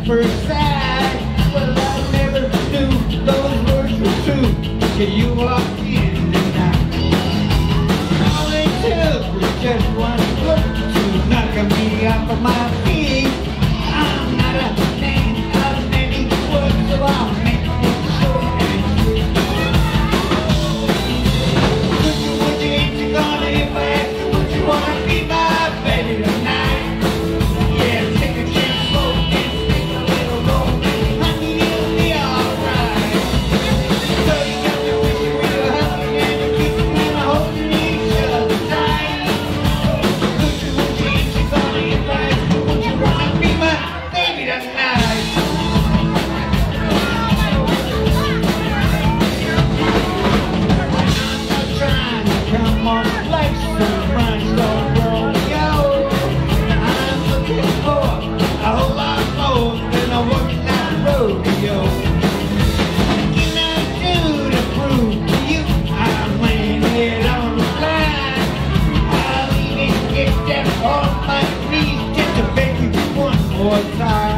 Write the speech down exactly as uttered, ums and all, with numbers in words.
first sight. Well, I never knew those words were true till you walked in tonight. All it took was just one look to knock me off of my feet. I'm not a man of many words, so I'll make it short and sweet. Would you, would you, ain't you gonna, if I ask you, would you wanna be my baby tonight? Yeah, take a chance, slow and take a little roll. Honey, it'll be alright. So you got me wishing we were hugging and a kissing and a holding each other tight. Would you, would you, ain't you gonna, if I ask you, would you wanna be my baby tonight? Trying to come on like some rhinestone Romeo. I'm looking for a whole lot more than a working out rodeo. Can I do to prove to you I'm laying it on the line? I'll even get down on my knees just to beg you one more time.